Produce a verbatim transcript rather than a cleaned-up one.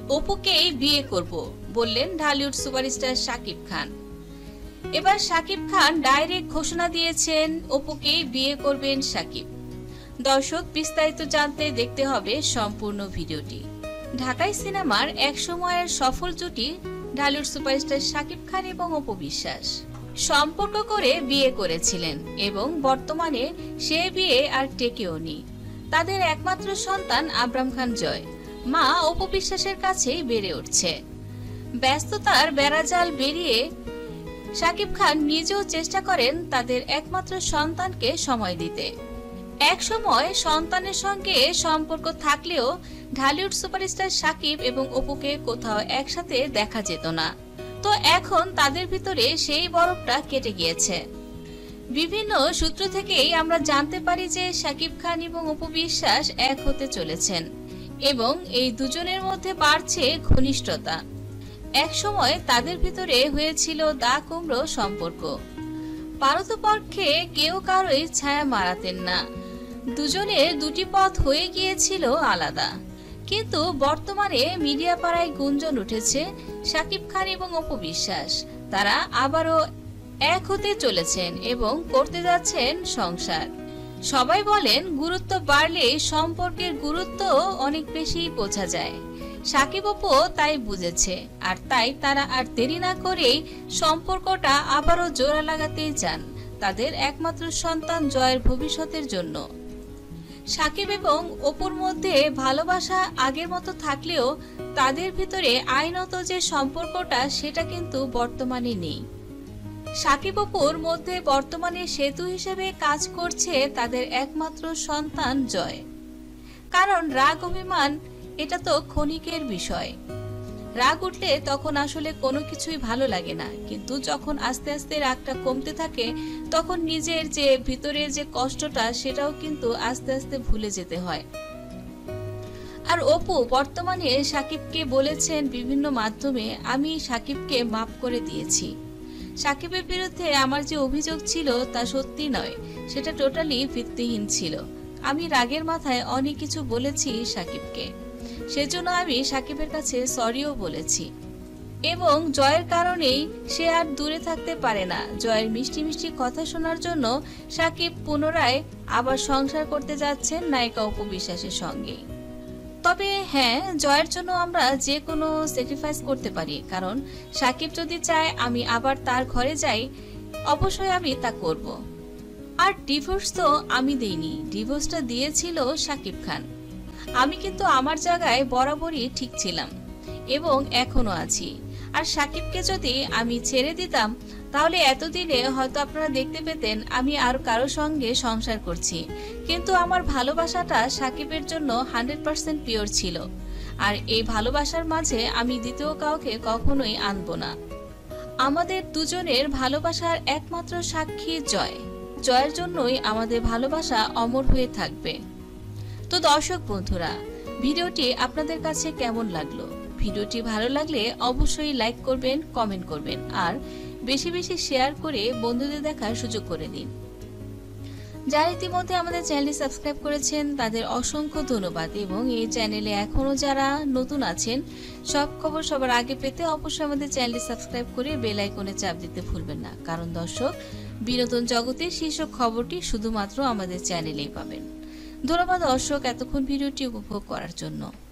অপুকেই বিয়ে করব বললেন ঢালিউড সুপারস্টার শাকিব খান। এবার শাকিব খান ডাইরেক্ট ঘোষণা দিয়েছেন অপুকেই বিয়ে করবেন শাকিব। দর্শক, বিস্তারিত জানতে দেখতে হবে সম্পূর্ণ ভিডিওটি। ঢাকাই সিনেমার এক সময়ের সফল জুটি ঢালিউড সুপারস্টার শাকিব খান এবং অপু বিশ্বাস সম্পর্ক করে বিয়ে করেছিলেন এবং বর্তমানে সে বিয়ে আর টেকেওনি। তাদের একমাত্র সন্তান আব্রাম খান জয় মা অপু বিশ্বাসের কাছেই বেড়ে উঠছে। ব্যস্ততার বেড়াজাল বেরিয়ে শাকিব খান নিজেও চেষ্টা করেন তাদের একমাত্র সন্তানকে সময় দিতে। এক সময় সন্তানের সঙ্গে সম্পর্ক থাকলেও ঢালিউড সুপারস্টার শাকিব এবং অপুকে কোথাও একসাথে দেখা যেত না। তো এখন তাদের ভিতরে সেই বরফটা কেটে গিয়েছে। বিভিন্ন সূত্র থেকেই আমরা জানতে পারি যে শাকিব খান এবং অপু বিশ্বাস এক হতে চলেছেন এবং এই দুজনের মধ্যে বাড়ছে ঘনিষ্ঠতা। এক সময় তাদের ভিতরে হয়েছিল দা কুমড়ো সম্পর্ক। পারতপক্ষে কেউ কারোই ছায়া মারাতেন না। দুজনের দুটি পথ হয়ে গিয়েছিল আলাদা। কিন্তু বর্তমানে মিডিয়া পাড়ায় গুঞ্জন উঠেছে শাকিব খান এবং অপু বিশ্বাস তারা আবারও এক হতে চলেছেন এবং করতে যাচ্ছেন সংসার। সবাই বলেন গুরুত্ব বাড়লে সম্পর্কের গুরুত্ব অনেক বেশি বোঝা যায়। শাকিব অপু তাই বুঝেছে, আর তাই তারা আর দেরি না করেই সম্পর্কটা আবারও জোড়া লাগাতেই চান তাদের একমাত্র সন্তান জয়ের ভবিষ্যতের জন্য। শাকিব এবং অপুর মধ্যে ভালোবাসা আগের মতো থাকলেও তাদের ভিতরে আইনত যে সম্পর্কটা সেটা কিন্তু বর্তমানে নেই। শাকিব অপুর মধ্যে বর্তমানে সেতু হিসেবে কাজ করছে তাদের একমাত্র সন্তান জয়। কারণ রাগ অভিমান এটা তো ক্ষণিকের বিষয়। রাগ উঠলে তখন আসলে কোনো কিছুই ভালো লাগে না, কিন্তু যখন আস্তে আস্তে রাগটা কমতে থাকে তখন নিজের যে ভিতরের যে কষ্টটা সেটাও কিন্তু আস্তে আস্তে ভুলে যেতে হয়। আর অপু বর্তমানে শাকিবকে বলেছেন বিভিন্ন মাধ্যমে, আমি শাকিবকে মাফ করে দিয়েছি। শাকিবের বিরুদ্ধে আমার যে অভিযোগ ছিল তা সত্যি নয়, সেটা টোটালি ভিত্তিহীন ছিল। আমি রাগের মাথায় অনেক কিছু বলেছি শাকিবকে, সেজন্য আমি শাকিবের কাছে সরিও বলেছি এবং জয়ের কারণেই সে আর দূরে থাকতে পারে না। জয়ের মিষ্টি মিষ্টি কথা শোনার জন্য শাকিব পুনরায় আবার সংসার করতে যাচ্ছেন নায়িকা অপু বিশ্বাসের সঙ্গে। তবে হ্যাঁ, জয়ের জন্য আমরা যে কোনো স্যাক্রিফাইস করতে পারি, কারণ শাকিব যদি চায় আমি আবার তার ঘরে যাই অবশ্যই আমি তা করব। আর ডিভোর্স তো আমি দেইনি, ডিভোর্সটা দিয়েছিল শাকিব খান। আমি কিন্তু আমার জায়গায় বরাবরই ঠিক ছিলাম এবং এখনো আছি। আর শাকিবকে যদি আমি ছেড়ে দিতাম তাহলে এতদিনে হয়তো আপনারা দেখতে পেতেন আমি আর কারো সঙ্গে সংসার করছি, কিন্তু আমার ভালোবাসাটা শাকিবের জন্য হান্ড্রেড পার্সেন্ট পিওর ছিল। আর এই ভালোবাসার মাঝে আমি দ্বিতীয় কাউকে কখনোই আনবো না। আমাদের দুজনের ভালোবাসার একমাত্র সাক্ষী জয়। জয়ের জন্যই আমাদের ভালোবাসা অমর হয়ে থাকবে। তো দর্শক বন্ধুরা, ভিডিওটি আপনাদের কাছে কেমন লাগলো? ভিডিওটি ভালো লাগলে অবশ্যই লাইক করবেন, কমেন্ট করবেন আর বেশি বেশি শেয়ার করে বন্ধুদের দেখার সুযোগ করে দিন। যারা ইতিমধ্যে আমাদের চ্যানেলটি সাবস্ক্রাইব করেছেন তাদের অসংখ্য ধন্যবাদ এবং এই চ্যানেলে এখনো যারা নতুন আছেন সব খবর সবার আগে পেতে অবশ্যই আমাদের চ্যানেলটি সাবস্ক্রাইব করে বেল আইকনে চাপ দিতে ভুলবেন না, কারণ দর্শক বিনোদন জগতের শীর্ষ খবরটি শুধুমাত্র আমাদের চ্যানেলেই পাবেন। ধন্যবাদ দর্শক এতক্ষণ ভিডিওটি উপভোগ করার জন্য।